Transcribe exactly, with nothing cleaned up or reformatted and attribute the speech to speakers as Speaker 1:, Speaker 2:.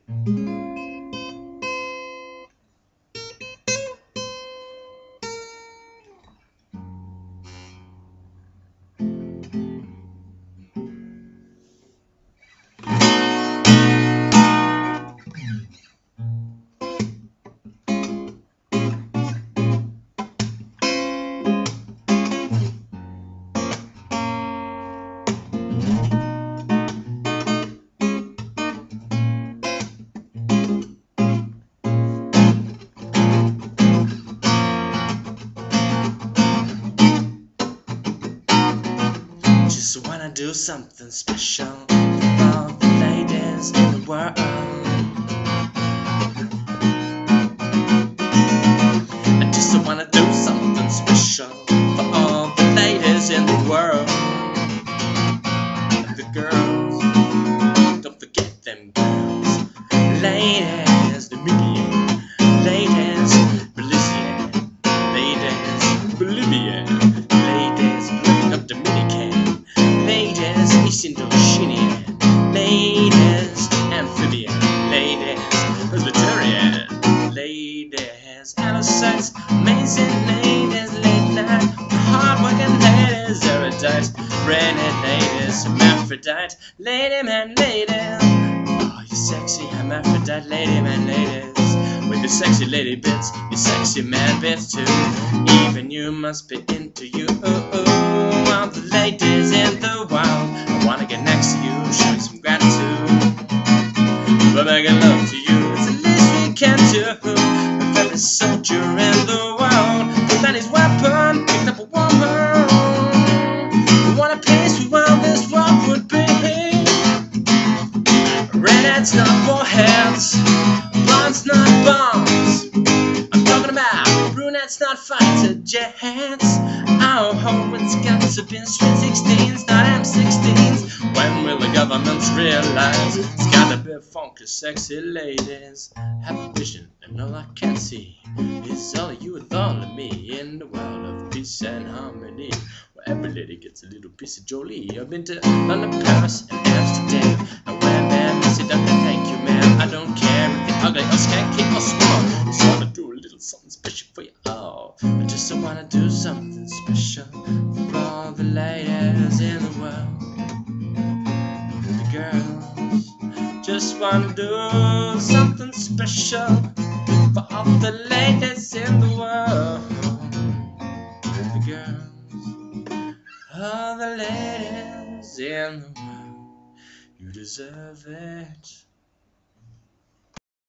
Speaker 1: Just wanna do something special for all the ladies in the world. I just wanna do something special for all the ladies in the world. And the girls, don't forget them girls. Ladies, Dominican, ladies, Belizean, ladies, Bolivian, ladies, of Dominican, ladies, East Indochinian, ladies, amphibian, ladies, Presbyterian, ladies, Allocytes, amazing ladies, late night, hard-working ladies, erudite, brainy ladies, hermaphrodite, lady man, ladies. Oh, you sexy hermaphrodite, lady man, ladies. With your sexy lady bits, your sexy man bits too. Even you must be into you. All the ladies in the world, I wanna get next to you, show you some gratitude. But making love to you, it's the least we can do. Every soldier in the world, pulled out his weapon, picked up a woman. What a place we want this world would be. Redheads, not warheads, blondes, not bombs. I'm talking about brunettes, not fighter jets. Oh, it's got to be sweet sixteens, not M sixteens. When will the governments realize it's gotta be funky, sexy ladies? Have a vision, and all I can see is all of you with all of me in the world of peace and harmony, where every lady gets a little piece of Jolie. I've been to London, Paris, and Amsterdam, and when man Missy Duncan, thank you, ma'am. I don't care if you're ugly or skanky or small. Just wanna do a little something special for you all. I just wanna do something special for all the ladies in the world. The girls just wanna do something special for all the ladies in the world. The girls, all the ladies in the world, you deserve it.